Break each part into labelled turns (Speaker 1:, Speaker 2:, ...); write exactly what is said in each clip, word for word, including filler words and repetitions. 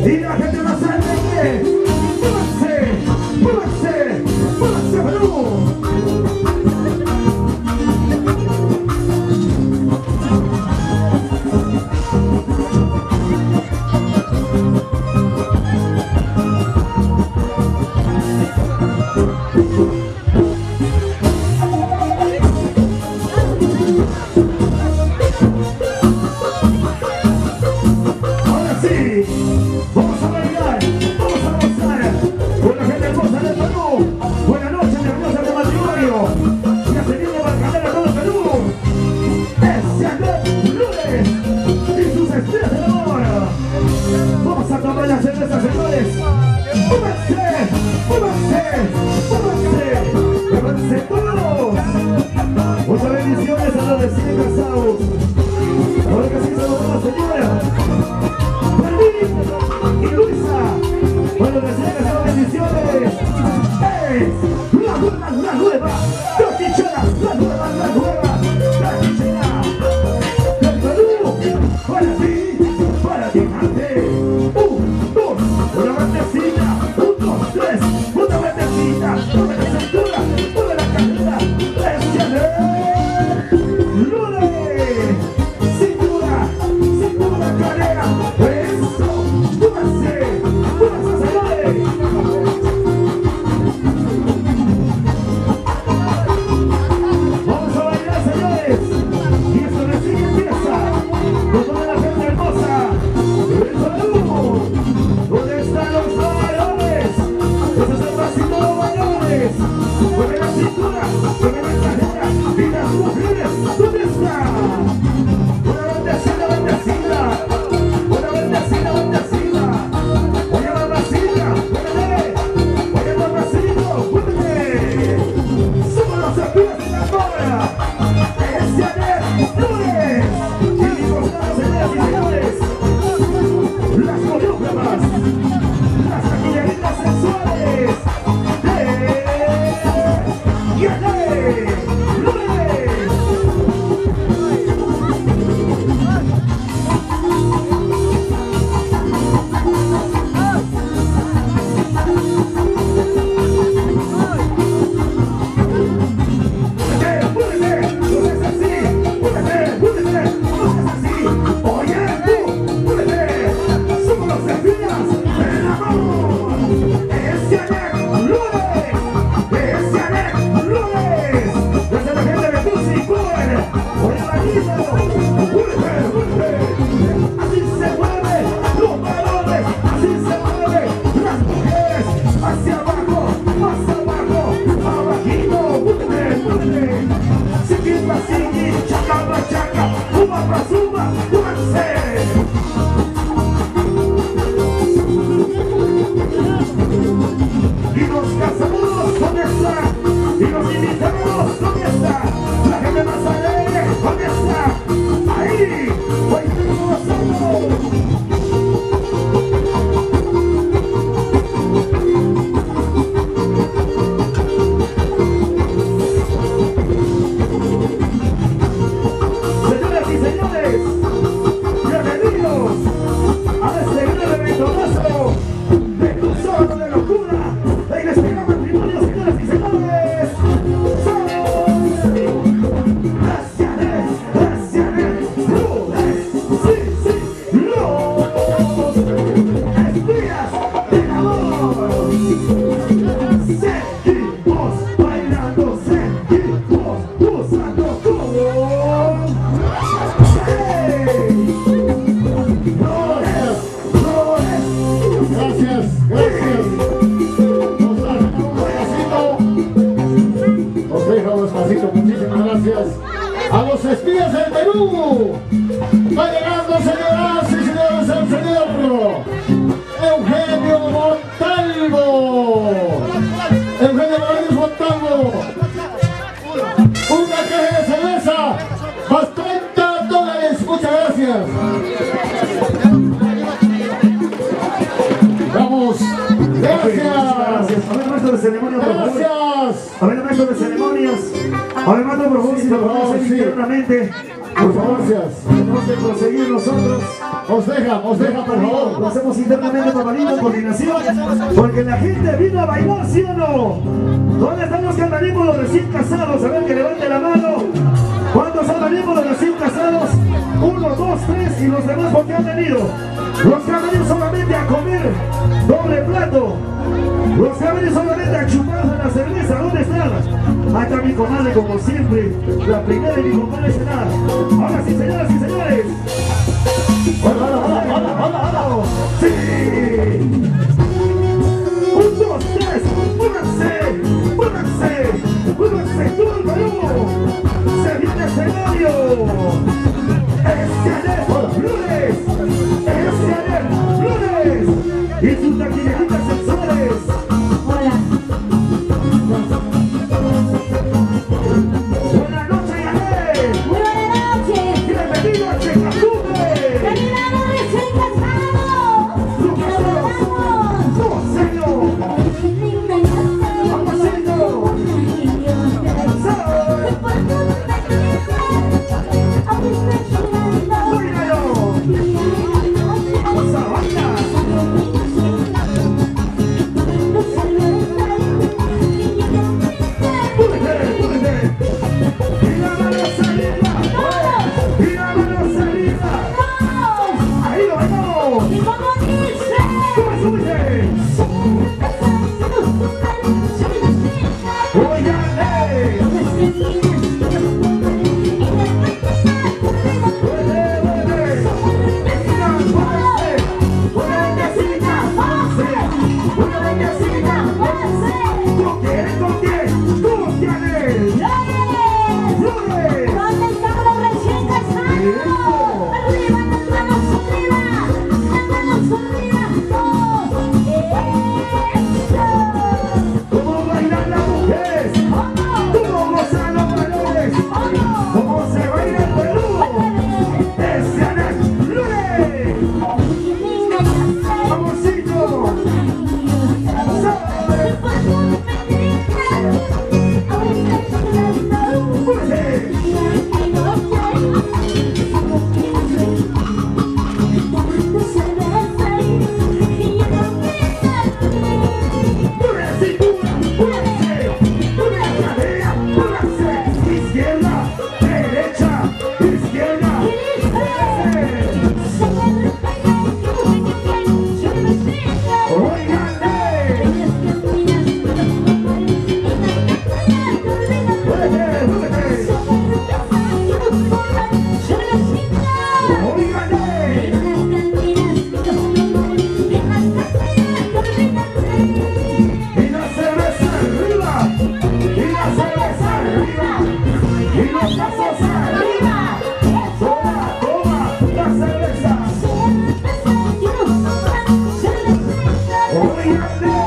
Speaker 1: Y la gente más alegre. ¡Muévanse! ¡Muévanse! ¡Muévanse, Perú! Vamos a bailar, vamos a gozar con la gente hermosa del Perú. Buenas noches, hermosas de matrimonio. Y ha tenido para cantar a todo el Perú. Es Janet Lunes y sus estrellas del amor. Vamos a tomar las cervezas, señores. ¡Múvanse! ¡Múvanse! ¡Múvanse! ¡Múvanse todos! Muchas bendiciones a los recién casados. Ahora que sí saludamos, señora. Y Luisa, bueno, recién casados, bendiciones. ¡Eh! La nueva, la nueva, la quichera, la nueva, la nueva, la quichera del Perú, para ti, para ti, amante. Un, dos, una vueltecita, un, dos, tres, una vueltecita, mueve la cintura, mueve la cadera, ¡es Lunes! Cintura, cintura, cadera, eso, múvanse, múvanse, señores. Vamos a bailar, señores, y esto recién empieza con toda la gente hermosa del Perú. ¿Dónde están los bailadores? Ese es el pasito de los bailadores. Mueve la cintura, mueve la cadera, y las mujeres, ¿dónde están? Una bendecida, bendecida, una bendecida, bendecida. Oye, mamacita, muévete, oye, mamacito, muévete. Somos los espías de la cobra. Es Janet Lunes. Y mi costado, señoras y señores, las coreógrafas, las taquilleritas sensuales de Janet Lunes. Así se mueve los balones, así se mueve las mujeres, hacia abajo, más abajo, abajito, muévete, muévete. Siquita, siqui, chaca, machaca, uva pa' suma, múvanse. Y los casados, ¿dónde están? Y los invitados, ¿dónde están? La gente más alegre, ¿dónde está? Ahí, bailando nosotros. Señoras y señores, bienvenidos a este gran eventazo de tu sábado de locura, la inesperada matrimonio, señoras y señores. Gracias, gracias, Lunes. Sí, sí, los espías del amor. Seguimos bailando, seguimos usando como. ¡Hey! Flores, flores.
Speaker 2: Gracias, gracias. Nos dejan un pedacito. Nos dejan despacito, muchísimas gracias. A los espías del Perú. Va llegando, señoras y señores, el señor Eugenio Montalvo. Eugenio Montalvo. Una caja de cerveza. Más treinta dólares. Muchas gracias. Vamos. Gracias.
Speaker 1: A ver, maestro de ceremonias, por favor.
Speaker 2: Gracias.
Speaker 1: A ver, maestro de ceremonias. A ver, maestro, por favor, si lo podemos hacer internamente.
Speaker 2: Muchas gracias.
Speaker 1: Tenemos que proseguir nosotros.
Speaker 2: Os deja, os deja, por favor.
Speaker 1: Lo hacemos internamente por en coordinación, porque la gente vino a bailar, ¿sí o no? ¿Dónde están los que han venido los recién casados? A ver, que levante la mano. ¿Cuántos han venido los recién casados? Uno, dos, tres, y los demás, ¿por qué han venido? Los que han venido solamente a comer doble plato. Los que han venido solamente a chuparse la cerveza, ¿dónde están? Ahí está mi comadre, como siempre, la primera y mi compadre cenar. Ahora sí, señoras y señores. ¡Hola, hola, hola, hola, hola, hola! ¡Sí! ¡Un, dos, tres! ¡Muévanse! ¡Muévanse! ¡Muévanse! ¡Todo el Perú! ¡Se viene escenario! ¡Es lunes! ¡Es lunes! ¡Y sus taquilleritas sexuales!
Speaker 3: Hola.
Speaker 1: ¡Buenas noches, Yané!
Speaker 3: Muy buenas noches.
Speaker 1: ¡Bienvenido a Checacumbe!
Speaker 3: ¡Terminamos recién casados! ¡Nos vamos!
Speaker 1: ¡No, señor! ¡Amorcito! ¡Sabor! ¡Cuídalo! ¡Sabana! ¡Púrete, púrete! ¡Y la mano arriba! ¡Y la mano arriba! ¡Ahí lo vamos!
Speaker 3: ¿Y cómo dice?
Speaker 1: ¡Sube, súbete! ¡Óigale!
Speaker 3: ¿Dónde están los recién casados? ¡Arriba, las manos arriba! ¡Las manos arriba! ¡Oh! ¡Eso!
Speaker 1: ¿Cómo bailan las mujeres? ¿Cómo gozan los valores? ¿Cómo se baila el Perú? ¡Es viernes, lunes! ¡Amorcito! ¡Sabe! ¡Púrete! ¡Pura cintura! ¡Púrase! ¡Pura cadera! ¡Púrase! ¡Izquierda! ¡Derecha! ¡Izquierda! ¡Óigale! ¡Púrete! ¡Púrete! ¡Óigale! ¡Y la cerveza arriba! ¡Y la cerveza arriba! ¡Y los pasos arriba! ¡Toma, toma! ¡La cerveza! ¡Óigale!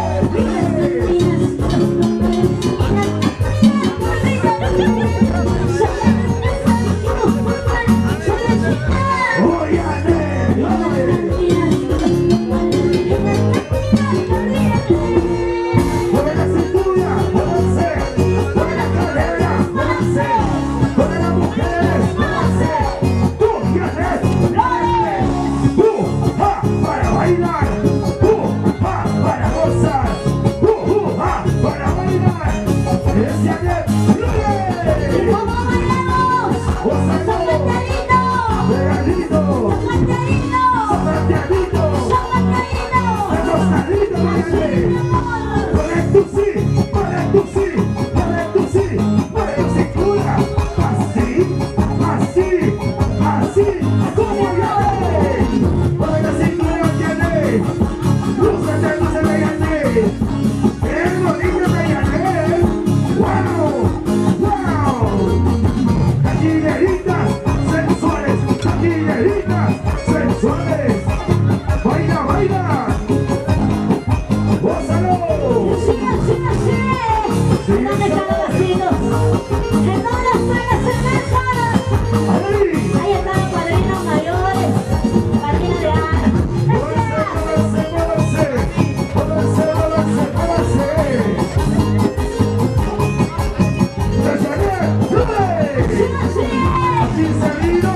Speaker 1: ¡Mueve la cintura! ¡Muévanse! ¡Mueve la cadera! ¡Muévanse! ¡Mueve las mujeres! ¡Muévanse! ¡Tú tienes! ¡Uh! ¡Ja! ¡Para bailar! ¡Uh! ¡Ja! ¡Para gozar! ¡Uh! ¡Ja! ¡Para bailar! ¡Es Yanet! ¡Lunes!
Speaker 3: ¿Cómo bailamos?
Speaker 1: ¡Gozando! ¡Pegadito! ¡Zapateadito! ¡Acostadito, bailale! ¡Para tu sí! ¡Para tu sí! ¡Para tu sí! ¡Para tu cintura! ¡Así! ¡Así! ¡Así! ¡Como Yané! ¡Para la cintura Yané! ¡Lúcete, lúcete Yané! ¡Qué bonito de Yané! ¡Wow! ¡Wow! ¡Taquilleritas sensuales! ¡Taquilleritas sensuales! ¡Baila, baila! ¡Gózalo!
Speaker 3: Sí, así, así. ¿En dónde están los vecinos? ¿En dónde están las cervezas?
Speaker 1: ¡Ahí!
Speaker 3: Ahí están los padrinos mayores. Padrina de Ana.
Speaker 1: ¡Muévanse, muévanse, muévanse! ¡Muévanse, muévanse, muévanse! ¡Es Yanet! ¡Lunes!
Speaker 3: Sí, así.
Speaker 1: ¡Aquí se vino!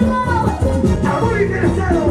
Speaker 1: Amor interesado.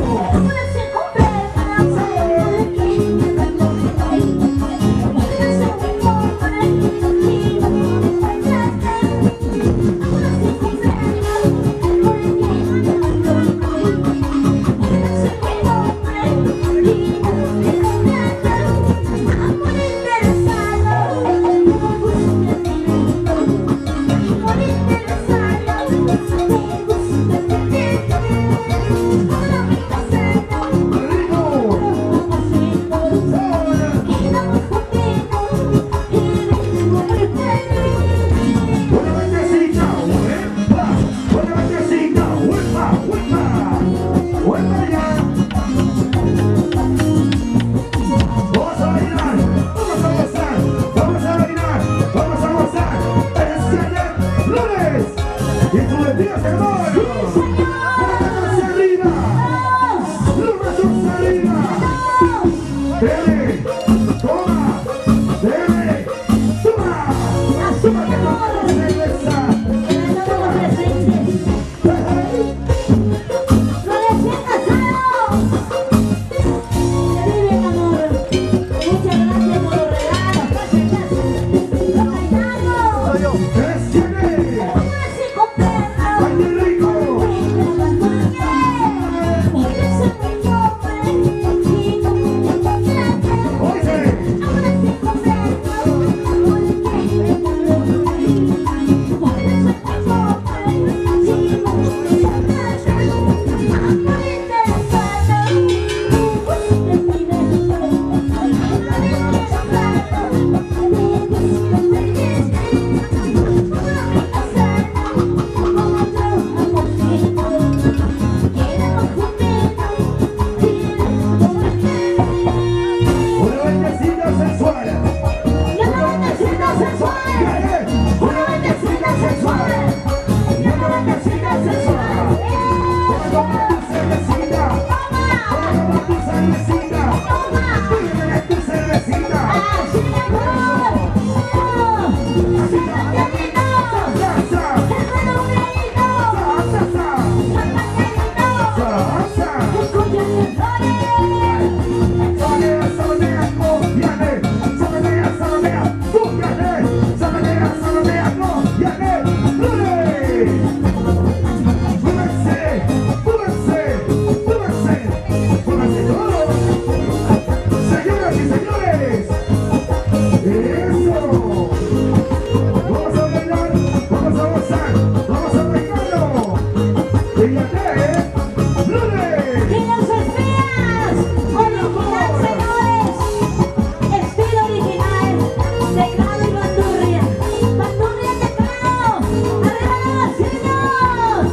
Speaker 3: ¡Arriba los niños!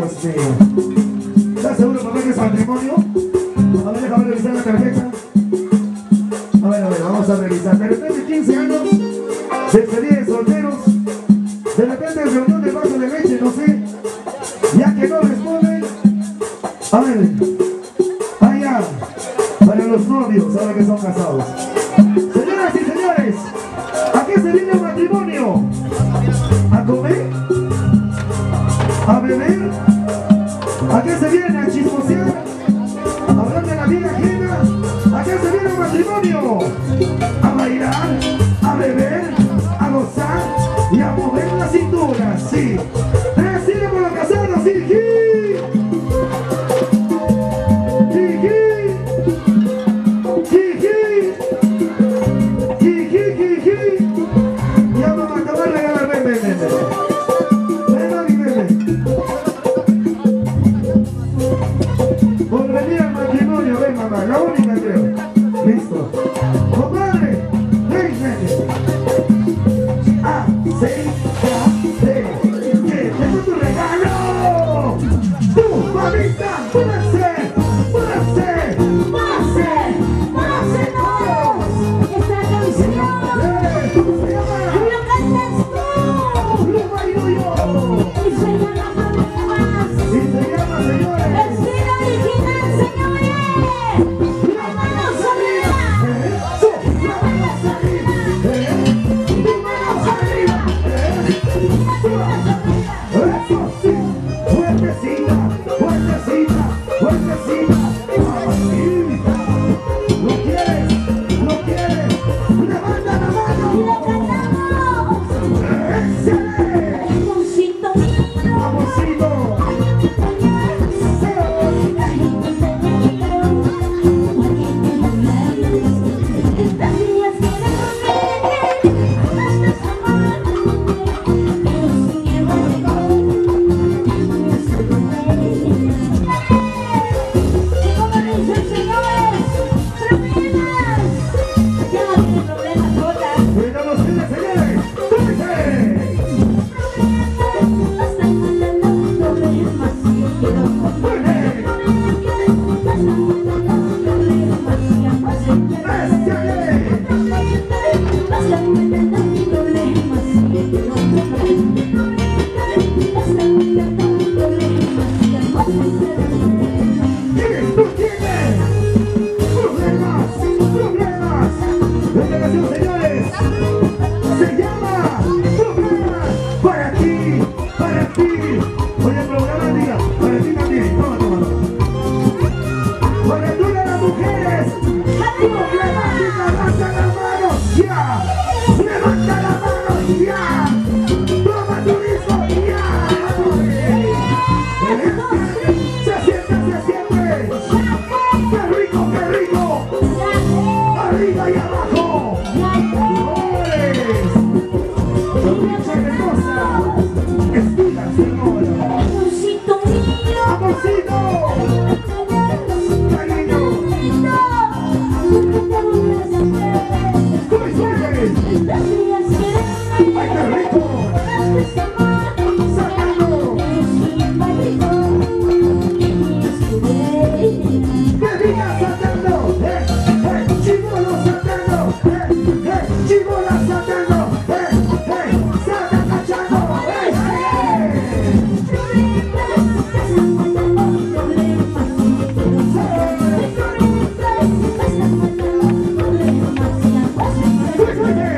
Speaker 1: Dios mío. ¿Estás seguro, papá, que es matrimonio? A ver, déjame revisar la tarjeta. A ver, a ver, vamos a revisar. De repente quince años, despedida de solteros. De repente reunión de vaso de leche, no sé. Ya que no responden. A ver. Allá. Para los novios, ahora que son casados. Señoras y señores, ¿a qué se viene el matrimonio? ¿A comer? ¿A beber? ¿A qué se viene? ¿A chismosear? ¿Hablar de la vida ajena? ¿A qué se viene el matrimonio? ¿A bailar? ¿A beber? ¿A gozar? Y a mover la cintura, sí. ¡Recibe por los casados, sí! La única, creo. Listo. Compadre, ven, ven. Ah, sí, ya, sí. ¿Qué? ¡Tengo tu regalo! ¡Tú, mamita! ¡Púrase! ¡Púrase!
Speaker 3: ¡Pase! ¡Pase todos! ¡Esta canción!
Speaker 1: ¡Eh! ¿Cómo se llama?
Speaker 3: ¡Lo cantas tú!
Speaker 1: ¡Lo bailo yo!
Speaker 3: ¡Y se llama Problemas!
Speaker 1: Y se llama, señores.
Speaker 3: ¡Estilo original, señores!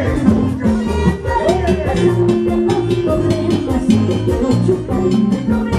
Speaker 3: Problemas,